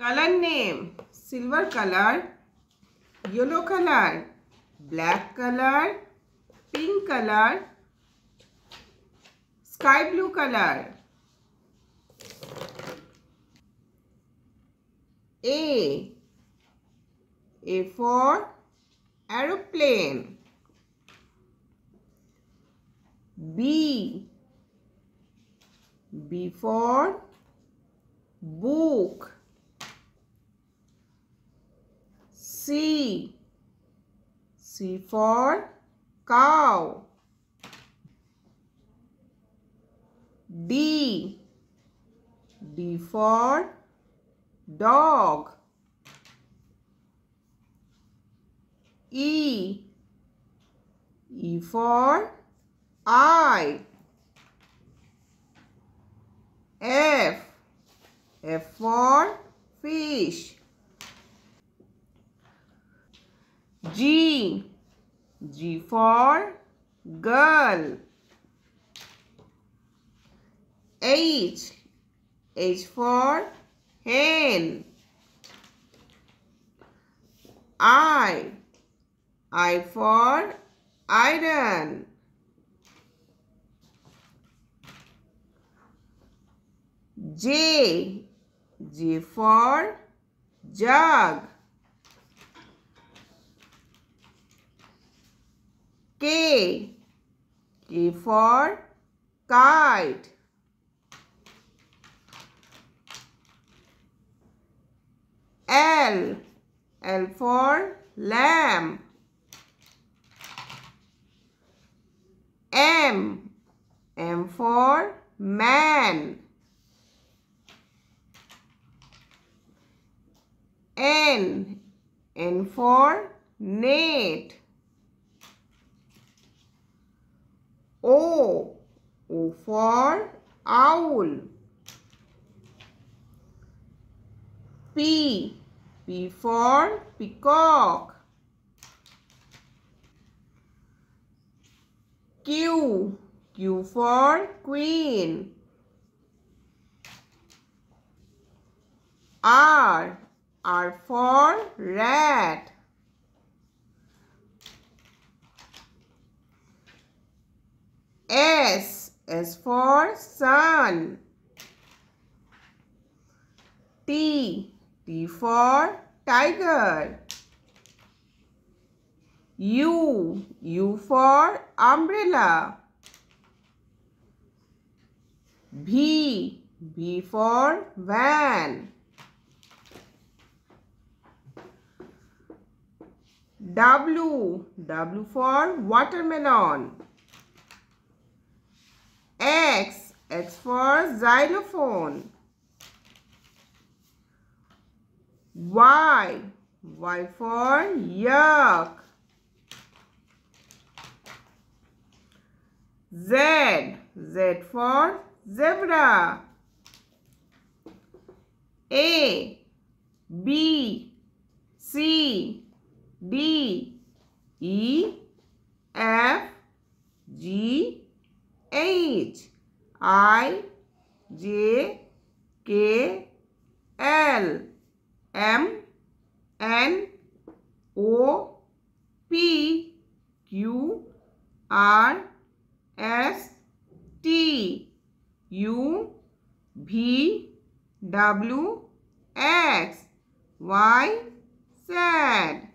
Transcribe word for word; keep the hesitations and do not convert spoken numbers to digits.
Color name: silver color, yellow color, black color, pink color, sky blue color. A. A for aeroplane. B. B for book. C. C for cow. D. D for dog. E. E for eye. F. F for fish. G. G for girl. H. H for hen. I. I for iron. J. J for jug. K. K for kite. L. L for lamb. M. M for man. N. N for net. O. O for owl. P. P for peacock. Q. Q for queen. R. R for rat. S. S for sun. T. T for tiger. U. U for umbrella. V. V for van. W. W for watermelon. X. X for xylophone. Y. Y for yak. Z. Z for zebra. A. B. C. D. E. F. G. H. I. J. K. L. M. N. O. P. Q. R. S. T. U. V. W. X. Y. Z.